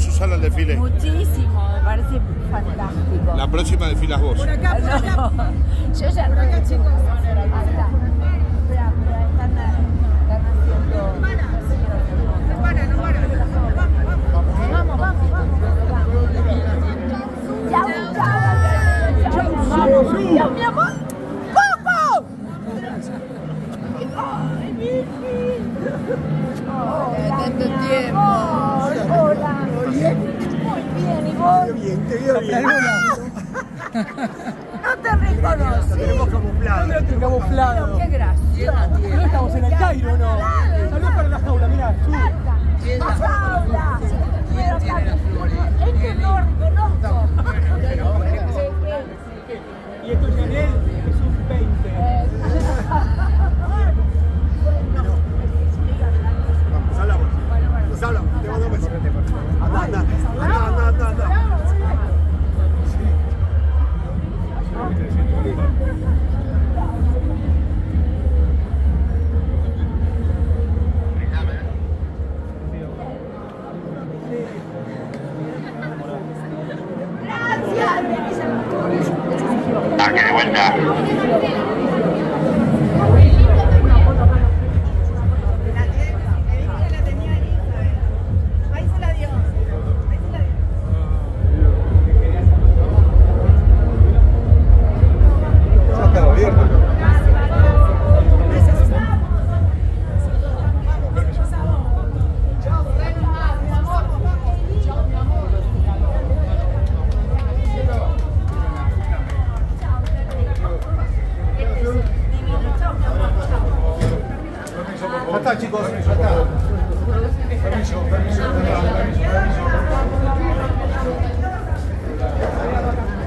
Susana, el desfile? Muchísimo, me parece fantástico. La próxima desfilas vos. Por acá, por acá. No, yo ya Por acá, chicos. Ahí está. Espera, están haciendo. No para. Vamos. Chau, mi amor. ¡Coco! ¡Ay, mi Tanto tiempo. Hola. Muy bien, ¿y vos? Bien, te veo bien. No te reconocí. Tenemos camuflado. Pero qué gracioso. No estamos en el Cairo, ¿no? Salud para la jaula, mirá. La jaula. Pero es que no reconozco. Y esto Chanel es un 20. Vamos, hablamos. Nos hablamos. Te mando un beso. Anda. Saque de vuelta. Ahí se la dio. Ya está abierto. Ya está, chicos, ya está. Permiso.